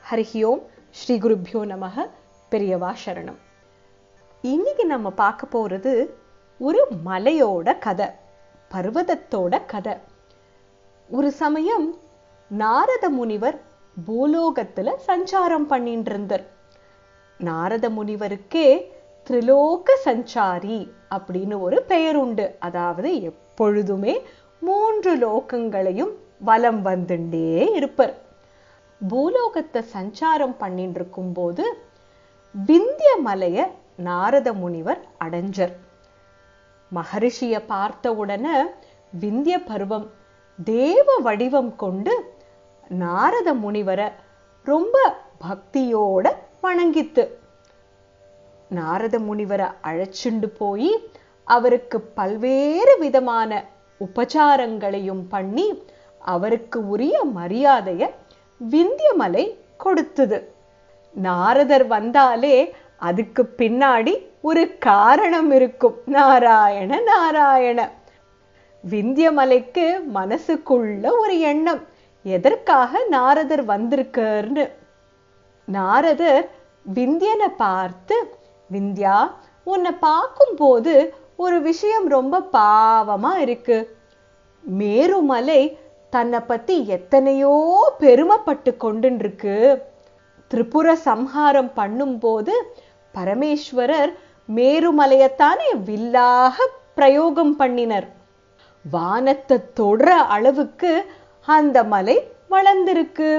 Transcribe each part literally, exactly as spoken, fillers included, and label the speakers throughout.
Speaker 1: ஹரிஹி ஓம் ஸ்ரீ குருப்யோ நமஹ. பெரியவா சரணம். இன்னைக்கு நம்ம பார்க்க போறது ஒரு மலையோட கதை, பர்வதத்தோட கதை. ஒரு சமயம் நாரத முனிவர் பூலோகத்துல சஞ்சாரம் பண்ணிட்டு இருந்தார். நாரத முனிவருக்கே திரிலோக சஞ்சாரி அப்படின்னு ஒரு பெயர் உண்டு. அதாவது எப்பொழுதுமே மூன்று லோகங்களையும் வலம் வந்துட்டே இருப்பர். பூலோகத்தை சஞ்சாரம் பண்ணிட்டு இருக்கும் போது விந்திய மலைய நாரத முனிவர் அடைஞ்சர். மகரிஷிய பார்த்த உடனே விந்திய பருவம் தேவ வடிவம் கொண்டு நாரத முனிவரை ரொம்ப பக்தியோட வணங்கித்து. நாரத முனிவரை அழைச்சுண்டு போய் அவருக்கு பல்வேறு விதமான உபச்சாரங்களையும் பண்ணி அவருக்கு உரிய மரியாதைய விந்தியமலை கொடுத்தது. நாரதர் வந்தாலே அதுக்கு பின்னாடி ஒரு காரணம் இருக்கும். நாராயண நாராயண. விந்தியமலைக்கு மனசுக்குள்ள ஒரு எண்ணம், எதற்காக நாரதர் வந்திருக்காருன்னு. நாரதர் விந்தியனை பார்த்து, விந்தியா, உன்னை பார்க்கும் போது ஒரு விஷயம் ரொம்ப பாவமா இருக்கு. மேருமலை தன்னை பத்தி எத்தனையோ பெருமைப்பட்டு கொண்டு இருக்கு. திரிபுர சம்ஹாரம் பண்ணும் போது பரமேஸ்வரர் மேருமலையத்தானே வில்லாக பிரயோகம் பண்ணினர். வானத்தை தொடர அளவுக்கு அந்த மலை வளர்ந்திருக்கு.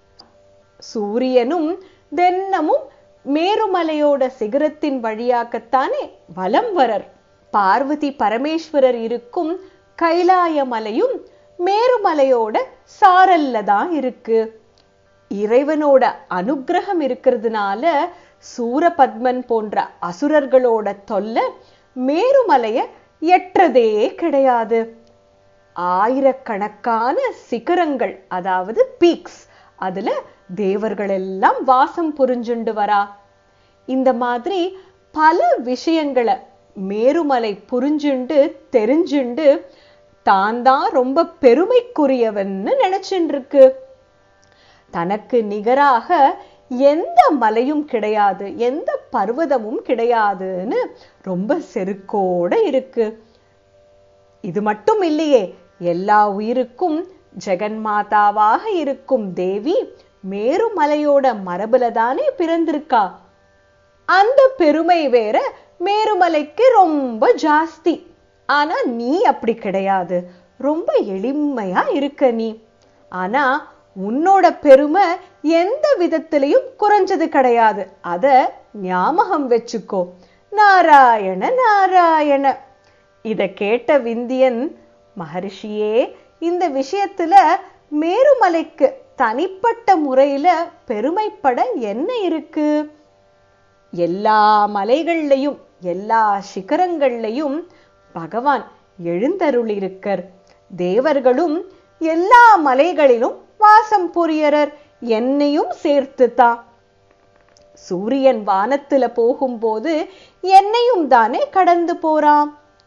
Speaker 1: சூரியனும் தினமும் மேருமலையோட சிகரத்தின் வழியாகத்தானே வலம் வரர். பார்வதி பரமேஸ்வரர் இருக்கும் கைலாய மலையும் மேருமலையோட சாரல்ல தான் இருக்கு. இறைவனோட அனுகிரகம் இருக்கிறதுனால சூரபத்மன் போன்ற அசுரர்களோட தொல்லை மேருமலைய எற்றதே கிடையாது. ஆயிரக்கணக்கான சிகரங்கள், அதாவது பீக்ஸ், அதுல தேவர்கள் எல்லாம் வாசம் புரிஞ்சுண்டு வரா. இந்த மாதிரி பல விஷயங்களை மேருமலை புரிஞ்சுண்டு தெரிஞ்சுண்டு தான் தான் ரொம்ப பெருமைக்குரியவன்னு நினைச்சுட்டு இருக்கு. தனக்கு நிகராக எந்த மலையும் கிடையாது, எந்த பர்வதமும் கிடையாதுன்னு ரொம்ப செருக்கோட இருக்கு. இது மட்டும் இல்லையே, எல்லா உயிருக்கும் ஜெகன்மாதாவாக இருக்கும் தேவி மேருமலையோட மரபுல தானே பிறந்திருக்கா. அந்த பெருமை வேற மேருமலைக்கு ரொம்ப ஜாஸ்தி. ஆனா நீ அப்படி கிடையாது, ரொம்ப எளிமையா இருக்க நீ. ஆனா உன்னோட பெருமை எந்த விதத்திலையும் குறைஞ்சது கிடையாது. அத ஞாபகம் வச்சுக்கோ. நாராயண நாராயண. இத கேட்ட விந்தியன், மகரிஷியே, இந்த விஷயத்துல மேருமலைக்கு தனிப்பட்ட முறையில பெருமைப்பட என்ன இருக்கு? எல்லா மலைகள்லையும் எல்லா சிகரங்கள்லையும் பகவான் எழுந்தருளிருக்கர். தேவர்களும் எல்லா மலைகளிலும் வாசம் புரியறர், என்னையும் சேர்த்துதான். சூரியன் வானத்துல போகும்போது என்னையும் தானே கடந்து போறான்.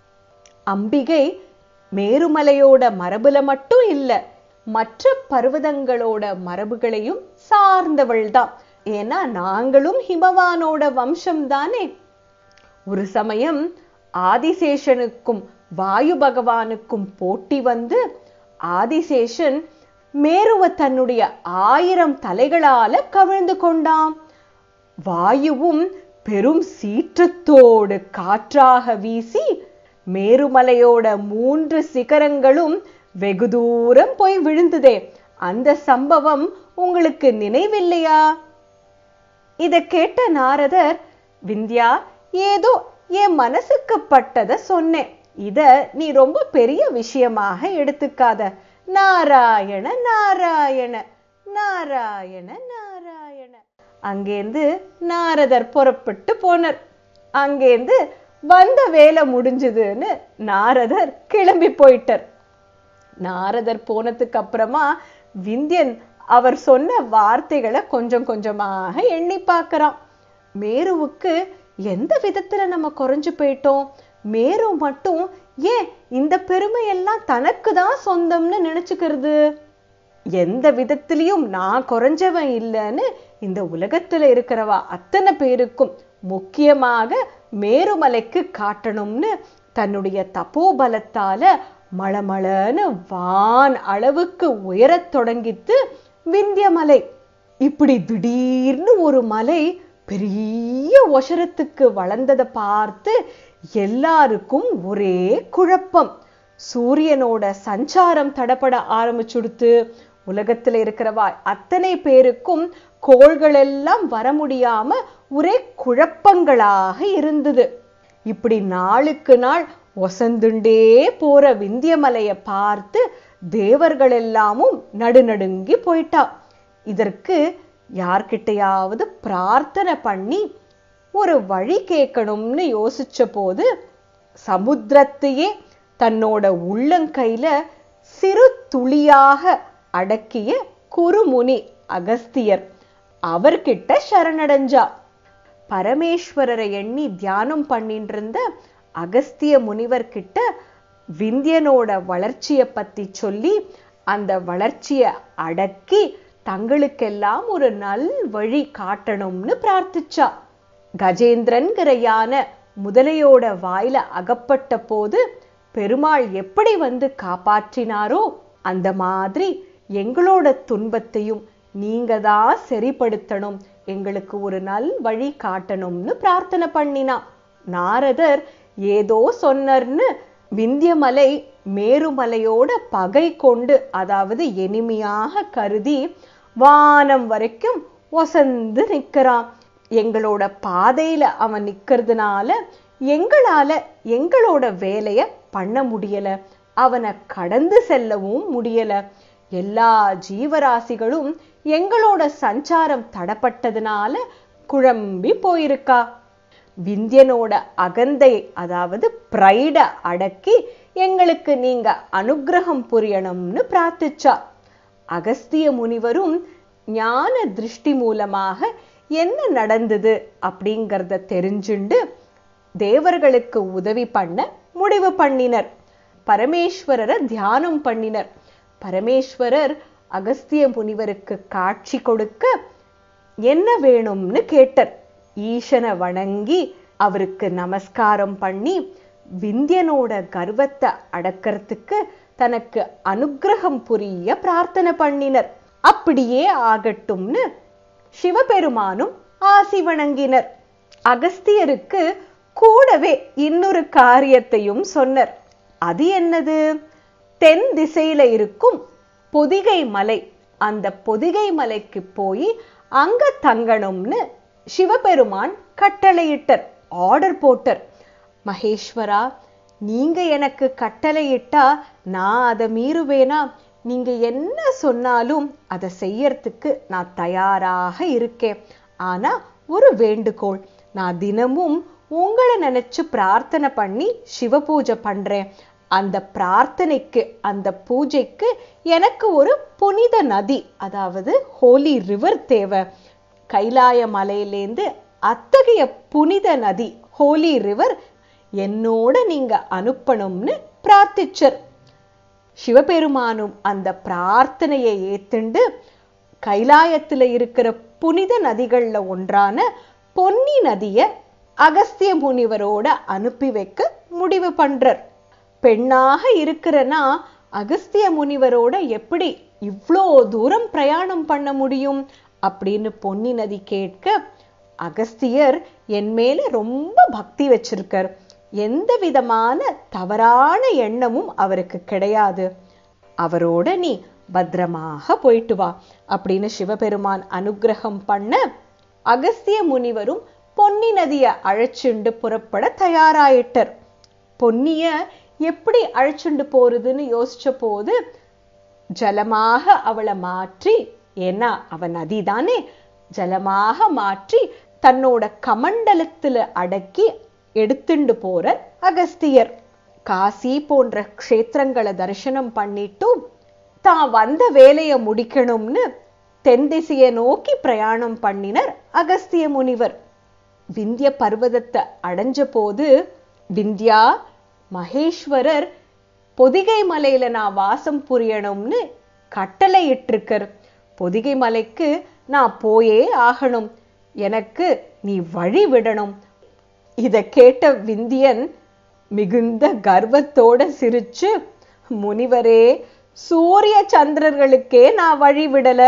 Speaker 1: அம்பிகை மேருமலையோட மரபுல மட்டும் இல்ல, மற்ற பர்வதங்களோட மரபுகளையும் சார்ந்தவள் தான். ஏன்னா நாங்களும் ஹிமவானோட வம்சம் தானே. ஒரு சமயம் ஆதிசேஷனுக்கும் வாயு பகவானுக்கும் போட்டி வந்து ஆதிசேஷன் மேருவ தன்னுடைய ஆயிரம் தலைகளால கவிழ்ந்து கொண்டான். வாயுவும் பெரும் சீற்றத்தோடு காற்றாக வீசி மேருமலையோட மூன்று சிகரங்களும் வெகு தூரம் போய் விழுந்ததே. அந்த சம்பவம் உங்களுக்கு நினைவில்லையா? இத கேட்ட நாரதர், விந்தியா, ஏதோ என் மனசுக்கு பட்டத சொன்னேன், இத நீ ரொம்ப பெரிய விஷயமாக எடுத்துக்காத. நாராயண நாராயண நாராயண நாராயண. அங்கேந்து நாரதர் புறப்பட்டு போனர். அங்கேந்து வந்த வேலை முடிஞ்சதுன்னு நாரதர் கிளம்பி போயிட்டார். நாரதர் போனதுக்கு அப்புறமா விந்தியன் அவர் சொன்ன வார்த்தைகளை கொஞ்சம் கொஞ்சமாக எண்ணி பார்க்கறான். மேருவுக்கு எந்த விதத்துல நம்ம குறைஞ்சு போயிட்டோம்? மேரு மட்டும் ஏன் இந்த பெருமையெல்லாம் தனக்கு தான் சொந்தம்னு நினைச்சுக்கிறது? எந்த விதத்திலையும் நான் குறைஞ்சவன் இல்லைன்னு இந்த உலகத்துல இருக்கிறவா அத்தனை பேருக்கும் முக்கியமாக மேருமலைக்கு காட்டணும்னு தன்னுடைய தபோபலத்தால மளமளன்னு வான் அளவுக்கு உயரத் தொடங்கித்து விந்தியமலை. இப்படி திடீர்னு ஒரு மலை பெரிய உயரத்துக்கு வளர்ந்ததை பார்த்து எல்லாருக்கும் ஒரே குழப்பம். சூரியனோட சஞ்சாரம் தடப்பட ஆரம்பிச்சுடுத்து. உலகத்துல இருக்கிறவா அத்தனை பேருக்கும் கோள்கள் எல்லாம் வர முடியாம ஒரே குழப்பங்களாக இருந்தது. இப்படி நாளுக்கு நாள் ஒசந்துண்டே போற விந்தியமலைய பார்த்து தேவர்கள் எல்லாமும் நடுநடுங்கி போயிட்டா. இதற்கு யார்கிட்டையாவது பிரார்த்தனை பண்ணி ஒரு வழி கேட்கணும்னு யோசிச்ச போது சமுத்திரத்தையே தன்னோட உள்ளங்கையில சிறு துளியாக அடக்கிய குருமுனி அகஸ்தியர் அவர்கிட்ட சரணடைஞ்சா. பரமேஸ்வரரை எண்ணி தியானம் பண்ணிட்டு இருந்த அகஸ்திய முனிவர் கிட்ட விந்தியனோட வளர்ச்சிய பத்தி சொல்லி அந்த வளர்ச்சிய அடக்கி தங்களுக்கெல்லாம் ஒரு நல் வழி காட்டணும்னு பிரார்த்திச்சா. கஜேந்திரன்கிற யானை முதலையோட வாயில அகப்பட்ட போது பெருமாள் எப்படி வந்து காப்பாற்றினாரோ அந்த மாதிரி எங்களோட துன்பத்தையும் நீங்க தான் சரிப்படுத்தணும், எங்களுக்கு ஒரு நல் வழி காட்டணும்னு பிரார்த்தனை பண்ணினா. நாரதர் ஏதோ சொன்னர்னு விந்தியமலை மேருமலையோட பகை கொண்டு, அதாவது எனிமையாக கருதி வானம் வரைக்கும் ஒசந்து நிற்கிறான். எங்களோட பாதையில அவன் நிக்கிறதுனால எங்களால எங்களோட வேலைய பண்ண முடியல, அவனை கடந்து செல்லவும் முடியல. எல்லா ஜீவராசிகளும் எங்களோட சஞ்சாரம் தடப்பட்டதுனால குழம்பி போயிருக்கா. விந்தியனோட அகந்தை, அதாவது பிரைட அடக்கி எங்களுக்கு நீங்க அனுகிரகம் புரியணும்னு பிரார்த்திச்சா. அகஸ்திய முனிவரும் ஞான திருஷ்டி மூலமாக என்ன நடந்தது அப்படிங்கறத தெரிஞ்சுண்டு தேவர்களுக்கு உதவி பண்ண முடிவு பண்ணினர். பரமேஸ்வரரை தியானம் பண்ணினர். பரமேஸ்வரர் அகஸ்திய முனிவருக்கு காட்சி கொடுக்க என்ன வேணும்னு கேட்டார். ஈசனை வணங்கி அவருக்கு நமஸ்காரம் பண்ணி விந்தியனோட கர்வத்தை அடக்கிறதுக்கு தனக்கு அனுகிரகம் புரிய பிரார்த்தனை பண்ணினர். அப்படியே ஆகட்டும்னு சிவபெருமானும் ஆசி வணங்கினர். அகஸ்தியருக்கு கூடவே இன்னொரு காரியத்தையும் சொன்னார். அது என்னது? தென் திசையில இருக்கும் பொதிகை மலை, அந்த பொதிகை மலைக்கு போய் அங்க தங்கணும்னு சிவபெருமான் கட்டளையிட்டர், ஆர்டர் போட்டர். மகேஸ்வரா, நீங்க எனக்கு கட்டளையிட்டா நான் அதை மீறுவேனா? நீங்க என்ன சொன்னாலும் அதை செய்யறதுக்கு நான் தயாராக இருக்கேன். ஆனா ஒரு வேண்டுகோள், நான் தினமும் உங்களை நினைச்சு பிரார்த்தனை பண்ணி சிவ பூஜை பண்றேன். அந்த பிரார்த்தனைக்கு, அந்த பூஜைக்கு எனக்கு ஒரு புனித நதி, அதாவது ஹோலி ரிவர் தேவை. கைலாய மலையிலேந்து அத்தகைய புனித நதி, ஹோலி ரிவர் என்னோட நீங்க அனுப்பணும்னு பிரார்த்திச்சர். சிவபெருமானும் அந்த பிரார்த்தனையை ஏத்துண்டு கைலாயத்துல இருக்கிற புனித நதிகள்ல ஒன்றான பொன்னி நதிய அகஸ்திய முனிவரோட அனுப்பி வைக்க முடிவு பண்றார். பெண்ணாக இருக்கிறனா அகஸ்திய முனிவரோட எப்படி இவ்வளோ தூரம் பிரயாணம் பண்ண முடியும் அப்படின்னு பொன்னி நதி கேட்க, அகஸ்தியர் என் மேல ரொம்ப பக்தி வச்சிருக்கார், எந்த விதமான தவறான எண்ணமும் அவருக்கு கிடையாது, அவரோட நீ பத்திரமாக போயிட்டு வா அப்படின்னு சிவபெருமான் அனுகிரகம் பண்ண அகஸ்திய முனிவரும் பொன்னி நதிய அழைச்சுண்டு புறப்பட தயாராயிட்டர். பொன்னிய எப்படி அழைச்சுண்டு போறதுன்னு யோசிச்ச போது ஜலமாக அவளை மாற்றி, ஏன்னா அவ நதி தானே, ஜலமாக மாற்றி தன்னோட கமண்டலத்துல அடக்கி எடுத்துண்டு போற அகஸ்தியர். காசி போன்ற க்ஷேத்திரங்களை தரிசனம் பண்ணிட்டு தான் வந்த வேலையை முடிக்கணும்னு தென் திசையை நோக்கி பிரயாணம் பண்ணினர் அகஸ்திய முனிவர். விந்திய பர்வதத்தை அடைஞ்ச போது, விந்தியா, மகேஸ்வரர் பொதிகை மலையில நான் வாசம் புரியணும்னு கட்டளை இட்டிருக்கர். பொதிகை மலைக்கு நான் போயே ஆகணும், எனக்கு நீ வழி விடணும். இத கேட்ட விந்தியன் மிகுந்த கர்வத்தோட சிரிச்சு, முனிவரே, சூரிய சந்திரர்களுக்கே நான் வழி விடல,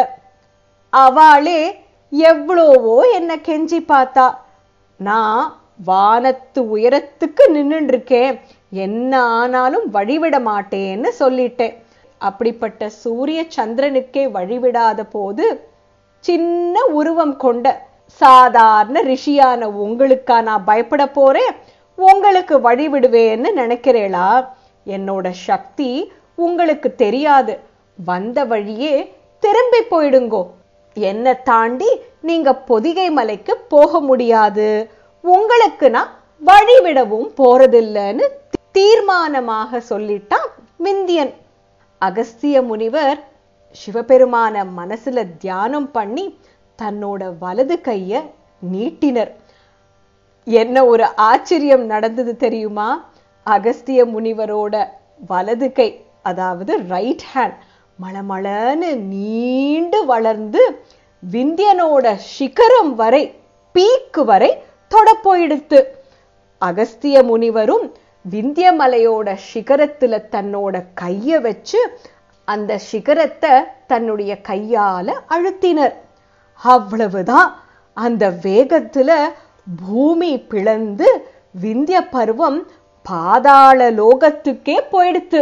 Speaker 1: அவளே எவ்வளவோ என்ன கெஞ்சி பார்த்தா, நான் வானத்து உயரத்துக்கு நின்னுட்டு இருக்கேன், என்ன ஆனாலும் வழிவிட மாட்டேன்னு சொல்லிட்டேன். அப்படிப்பட்ட சூரிய சந்திரனுக்கே வழிவிடாத போது சின்ன உருவம் கொண்ட சாதாரண ரிஷியான உங்களுக்கா நான் பயப்பட போறேன்? உங்களுக்கு வழிவிடுவேன்னு நினைக்கிறேளா? என்னோட சக்தி உங்களுக்கு தெரியாது, வந்த வழியே திரும்பி போயிடுங்கோ. என்ன தாண்டி நீங்க பொதிகை மலைக்கு போக முடியாது, உங்களுக்கு நான் வழிவிடவும் போறதில்லைன்னு தீர்மானமாக சொல்லிட்டான் விந்தியன். அகஸ்திய முனிவர் சிவபெருமான மனசுல தியானம் பண்ணி தன்னோட வலது கைய நீட்டினர். என்ன ஒரு ஆச்சரியம் நடந்தது தெரியுமா? அகஸ்திய முனிவரோட வலது கை, அதாவது ரைட் ஹேண்ட், மளமளன்னு நீண்டு வளர்ந்து விந்தியனோட சிகரம் வரை, பீக்கு வரை தொட போயிடுத்து. அகஸ்திய முனிவரும் விந்திய மலையோட சிகரத்துல தன்னோட கைய வச்சு அந்த சிகரத்தை தன்னுடைய கையால அழுத்தினர். அவ்வளவுதான், அந்த வேகத்துல பூமி பிளந்து விந்திய பருவம் பாதாள லோகத்துக்கே போயிடுத்து.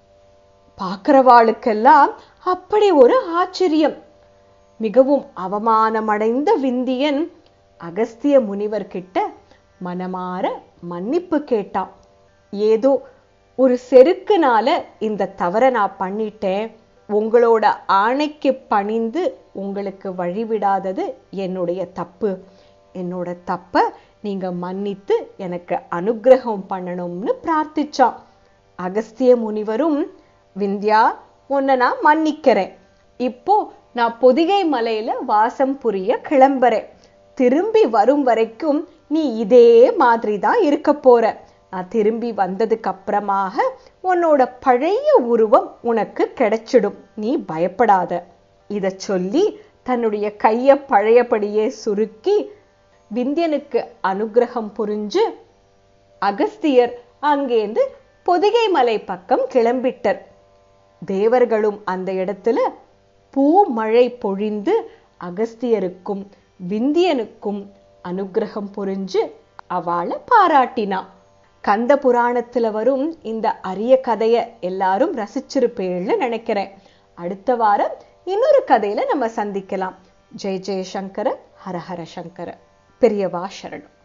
Speaker 1: பார்க்கிறவாளுக்கெல்லாம் அப்படி ஒரு ஆச்சரியம். மிகவும் அவமானமடைந்த விந்தியன் அகஸ்திய முனிவர்கிட்ட மனமாற மன்னிப்பு கேட்டான். ஏதோ ஒரு செருக்குனால இந்த தவறை நான் பண்ணிட்டேன், உங்களோட ஆணைக்கு பணிந்து உங்களுக்கு வழிவிடாதது என்னுடைய தப்பு, என்னோட தப்ப நீங்க மன்னித்து எனக்கு அனுகிரகம் பண்ணணும்னு பிரார்த்திச்சான். அகஸ்திய முனிவரும், விந்தியா, உன்னை நான் மன்னிக்கிறேன், இப்போ நான் பொதிகை மலையில வாசம் புரிய கிளம்புறேன், திரும்பி வரும் வரைக்கும் நீ இதே மாதிரி தான் இருக்க போற, நான் திரும்பி வந்ததுக்கு அப்புறமாக உன்னோட பழைய உருவம் உனக்கு கிடைச்சிடும், நீ பயப்படாத. இத சொல்லி தன்னுடைய கைய பழையபடியே சுருக்கி விந்தியனுக்கு அனுகிரகம் புரிஞ்சு அகஸ்தியர் அங்கேந்து பொதிகை மலை பக்கம் கிளம்பிட்டர். தேவர்களும் அந்த இடத்துல பூ மழை பொழிந்து அகஸ்தியருக்கும் விந்தியனுக்கும் அனுகிரகம் புரிஞ்சு அவளை பாராட்டினா. கந்த புராணத்துல வரும் இந்த அரிய கதைய எல்லாரும் ரசிச்சிருப்பேன்னு நினைக்கிறேன். அடுத்த வாரம் இன்னொரு கதையில நம்ம சந்திக்கலாம். ஜெய ஜெய சங்கர, ஹர ஹர சங்கர. பெரியவா சரணம்.